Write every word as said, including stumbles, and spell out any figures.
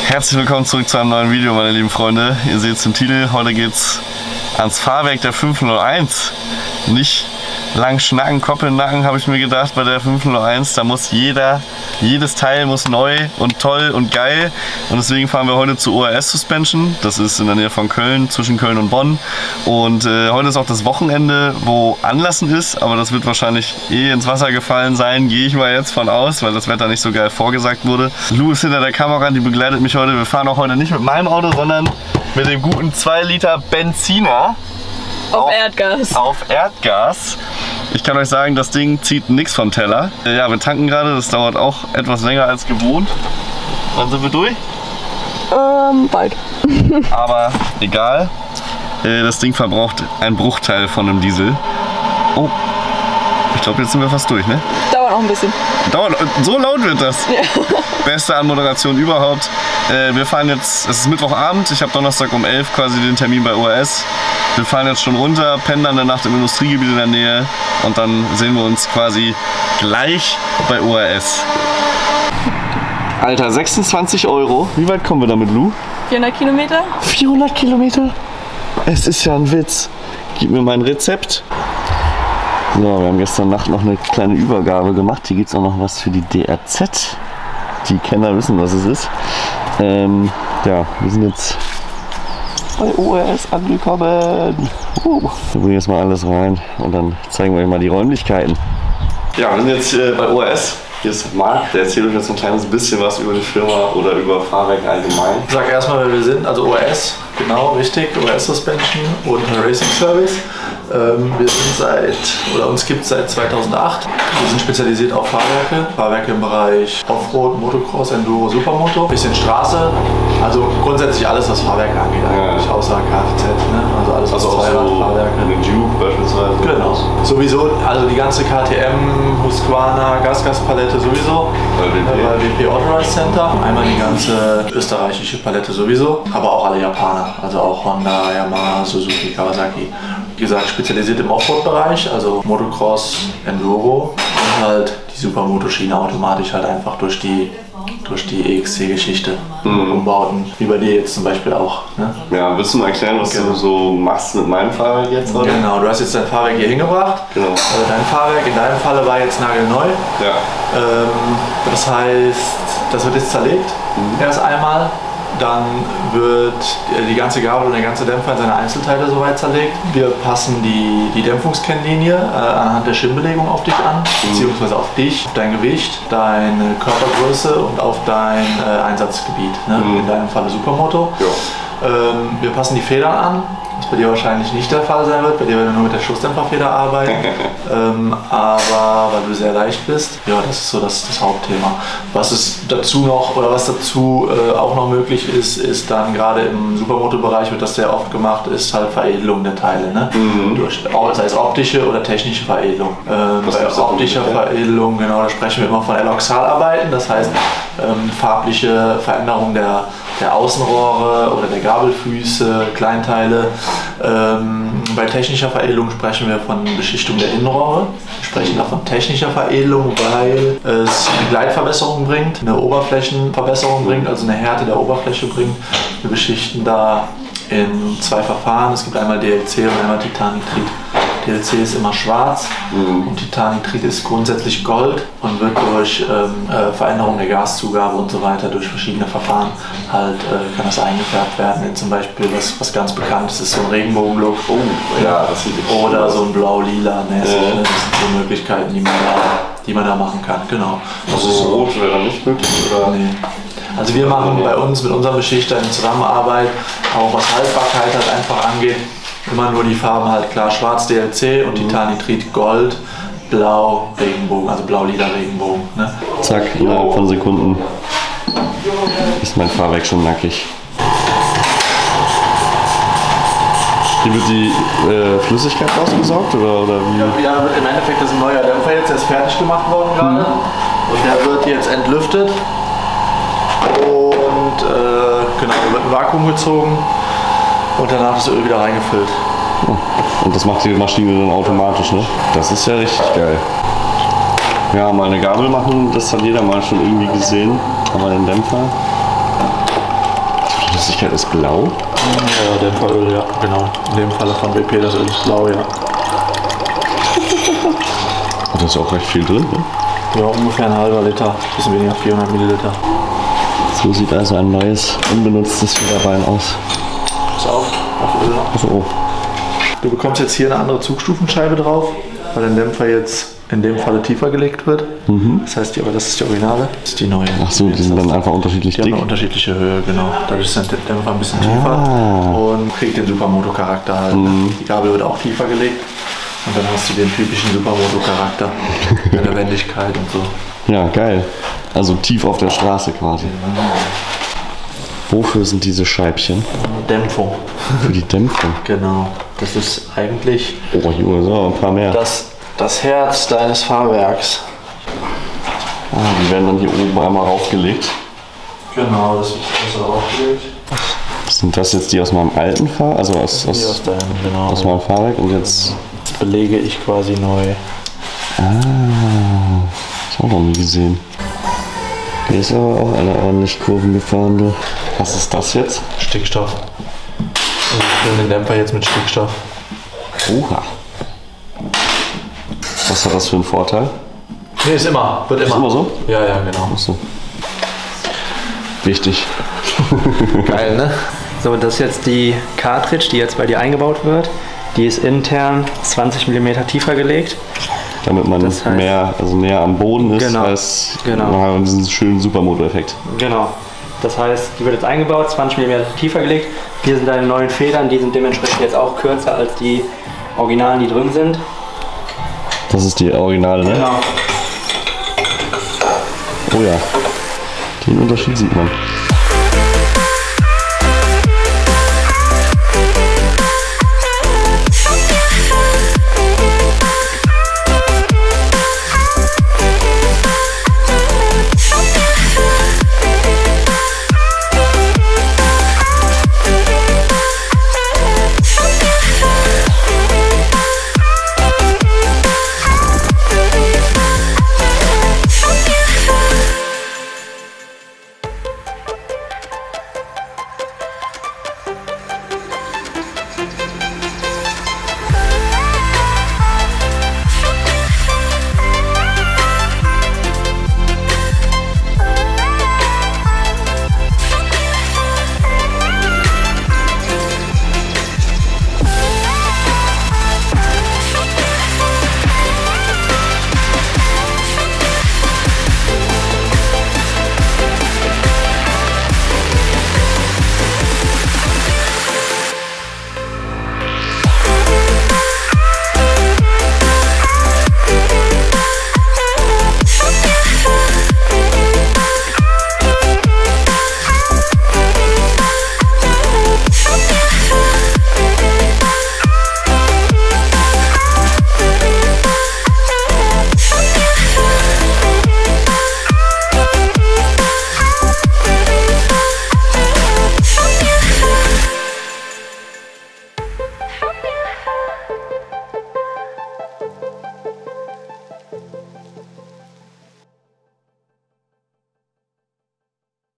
Herzlich willkommen zurück zu einem neuen Video, meine lieben Freunde. Ihr seht es im Titel, heute geht's ans Fahrwerk der fünf null eins. Nicht lang schnacken, Koppelnacken, habe ich mir gedacht bei der fünf null eins. Da muss jeder, jedes Teil muss neu und toll und geil. Und deswegen fahren wir heute zu O R S Suspension. Das ist in der Nähe von Köln, zwischen Köln und Bonn. Und äh, heute ist auch das Wochenende, wo Anlassen ist. Aber das wird wahrscheinlich eh ins Wasser gefallen sein, gehe ich mal jetzt von aus, weil das Wetter nicht so geil vorgesagt wurde. Lou ist hinter der Kamera, die begleitet mich heute. Wir fahren auch heute nicht mit meinem Auto, sondern mit dem guten zwei Liter Benziner. Auf, auf Erdgas. Auf Erdgas. Ich kann euch sagen, das Ding zieht nichts vom Teller. Ja, wir tanken gerade, das dauert auch etwas länger als gewohnt. Wann sind wir durch? Ähm, bald. Aber egal, das Ding verbraucht einen Bruchteil von einem Diesel. Oh, ich glaube, jetzt sind wir fast durch, ne? Dauert noch ein bisschen. Dauert, so laut wird das. Ja. Beste Anmoderation überhaupt. Äh, wir fahren jetzt, es ist Mittwochabend, ich habe Donnerstag um elf quasi den Termin bei O R S. Wir fahren jetzt schon runter, pennen dann eine Nacht im Industriegebiet in der Nähe und dann sehen wir uns quasi gleich bei O R S. Alter, sechsundzwanzig Euro. Wie weit kommen wir damit, Lou? vierhundert Kilometer. vierhundert Kilometer? Es ist ja ein Witz. Gib mir mein Rezept. So, wir haben gestern Nacht noch eine kleine Übergabe gemacht. Hier gibt es auch noch was für die D R Z. Die Kenner wissen, was es ist. Ähm, ja, wir sind jetzt bei O R S angekommen. Uh, wir bringen jetzt mal alles rein und dann zeigen wir euch mal die Räumlichkeiten. Ja, wir sind jetzt äh, bei O R S. Hier ist Marc, der erzählt euch jetzt ein kleines bisschen was über die Firma oder über Fahrwerke allgemein. Ich sag erstmal, wer wir sind, also O R S, genau, richtig, O R S Suspension und Racing Service. Ähm, wir sind seit, oder uns gibt es seit zweitausendacht. Wir sind spezialisiert auf Fahrwerke, Fahrwerke im Bereich Offroad, Motocross, Enduro, Supermoto, bisschen Straße, also grundsätzlich alles, was Fahrwerke angeht, eigentlich, ja. Außer Kfz, ne? Also alles, was also Zweiradfahrwerke. So eine Duke beispielsweise. Genau, sowieso, also die ganze K T M, Husqvarna, Gasgaspalette sowieso, bei W P Authorized Center, einmal die ganze österreichische Palette sowieso, aber auch alle Japaner, also auch Honda, Yamaha, Suzuki, Kawasaki. Wie gesagt, spezialisiert im Offroad-Bereich, also Motocross, Enduro und halt die Supermoto-Schiene automatisch halt einfach durch die, durch die E X C-Geschichte, mhm. Umbauten, wie bei dir jetzt zum Beispiel auch. Ne? Ja, willst du mal erklären, was genau. du so machst mit meinem Fahrwerk jetzt heute? Genau, du hast jetzt dein Fahrwerk hier hingebracht. Genau. Also dein Fahrwerk in deinem Falle war jetzt nagelneu. Ja. Ähm, das heißt, das wird jetzt zerlegt, mhm. erst einmal. Dann wird die ganze Gabel und der ganze Dämpfer in seine Einzelteile soweit zerlegt. Wir passen die, die Dämpfungskennlinie äh, anhand der Schimmbelegung auf dich an, mhm. beziehungsweise auf dich, auf dein Gewicht, deine Körpergröße und auf dein äh, Einsatzgebiet, ne? Mhm. In deinem Falle Supermoto. Ja. Ähm, wir passen die Federn an, was bei dir wahrscheinlich nicht der Fall sein wird, bei dir werden wir nur mit der Stoßdämpferfeder arbeiten, ähm, aber weil du sehr leicht bist, ja, das ist so das, das Hauptthema. Was es dazu noch, oder was dazu äh, auch noch möglich ist, ist dann gerade im Supermoto-Bereich wird das sehr oft gemacht, ist halt Veredelung der Teile, ne? Mhm. Durch, sei es optische oder technische Veredelung. Ähm, bei optischer Veredelung, genau, da sprechen wir immer von Eloxalarbeiten, das heißt ähm, farbliche Veränderung der der Außenrohre oder der Gabelfüße, Kleinteile. Ähm, bei technischer Veredelung sprechen wir von Beschichtung der Innenrohre. Wir sprechen da von technischer Veredelung, weil es eine Gleitverbesserung bringt, eine Oberflächenverbesserung bringt, also eine Härte der Oberfläche bringt. Wir beschichten da in zwei Verfahren. Es gibt einmal D L C und einmal Titannitrid. D L C ist immer schwarz, mhm. und Titannitrid ist grundsätzlich Gold und wird durch ähm, äh, Veränderung der Gaszugabe und so weiter, durch verschiedene Verfahren halt äh, kann das eingefärbt werden. In zum Beispiel, was, was ganz bekannt ist, ist so ein Regenbogenlook. Oh, ja, das sieht oder so ein blau-lila. Ne? Das, ja. Das sind so Möglichkeiten, die man da, die man da machen kann. Genau. Also so rot wäre dann nicht möglich, oder? Nee. Also wir machen bei uns mit unserem Beschichter in Zusammenarbeit, auch was Haltbarkeit halt einfach angeht, immer nur die Farben halt klar schwarz D L C und mhm. Titannitrid Gold, Blau Regenbogen, also blau-lila Regenbogen. Ne? Zack, innerhalb von Sekunden ist mein Fahrwerk schon nackig. Hier wird die äh, Flüssigkeit rausgesaugt oder, oder wie? Ja, ja, im Endeffekt ist ein neuer Dämpfer jetzt, der ist fertig gemacht worden gerade, mhm. und der wird jetzt entlüftet. Und äh, genau, wird ein Vakuum gezogen und danach das Öl wieder reingefüllt. Und das macht die Maschine dann automatisch, ne? Das ist ja richtig geil. Ja, mal eine Gabel machen, das hat jeder mal schon irgendwie gesehen. Aber den Dämpfer. Flüssigkeit ist blau. Ja, Dämpferöl, ja, genau. In dem Falle von B P, das Öl ist blau, ja. Da ist auch recht viel drin, ne? Ja, ungefähr ein halber Liter, bisschen weniger, vierhundert Milliliter. So sieht also ein neues, unbenutztes Federbein aus. Pass auf, auf Öl. So. Du bekommst jetzt hier eine andere Zugstufenscheibe drauf, weil der Dämpfer jetzt in dem Falle tiefer gelegt wird. Mhm. Das heißt, die, aber das ist die Originale, das ist die neue. Ach so, die sind dann einfach unterschiedlich die dick? Die haben eine unterschiedliche Höhe, genau. Dadurch ist der Dämpfer ein bisschen tiefer ah. und kriegt den Supermoto-Charakter halt. Mhm. Die Gabel wird auch tiefer gelegt und dann hast du den typischen Supermoto-Charakter mit der Wendigkeit und so. Ja, geil. Also tief auf der Straße quasi. Mhm. Wofür sind diese Scheibchen? Dämpfung. Für die Dämpfung? Genau. Das ist eigentlich oh, Junge, so ein paar mehr. Das, das Herz deines Fahrwerks. Ah, die werden dann hier oben einmal raufgelegt. Genau, das ist besser aufgelegt. Sind das jetzt die aus meinem alten Fahrwerk? Also aus, aus, aus, deinem, genau. aus meinem Fahrwerk und jetzt belege ich quasi neu. Ah, das auch noch nie gesehen. Hier ist aber auch einer ordentlich Kurven gefahren, du. Was ist das jetzt? Stickstoff. Also ich fülle den Dämpfer jetzt mit Stickstoff. Oha. Was hat das für einen Vorteil? Nee, ist immer. Wird immer. Ist immer so? Ja, ja, genau. Ach so. Wichtig. Geil, ne? So, das ist jetzt die Cartridge, die jetzt bei dir eingebaut wird. Die ist intern zwanzig Millimeter tiefer gelegt. Damit man das heißt, mehr, also näher am Boden ist, genau, als genau. man hat diesen schönen Supermoto-Effekt. Genau. Das heißt, die wird jetzt eingebaut, zwanzig Millimeter tiefer gelegt. Hier sind deine neuen Federn, die sind dementsprechend jetzt auch kürzer als die Originalen, die drin sind. Das ist die Originale, ne? Genau. Oh ja, den Unterschied sieht man.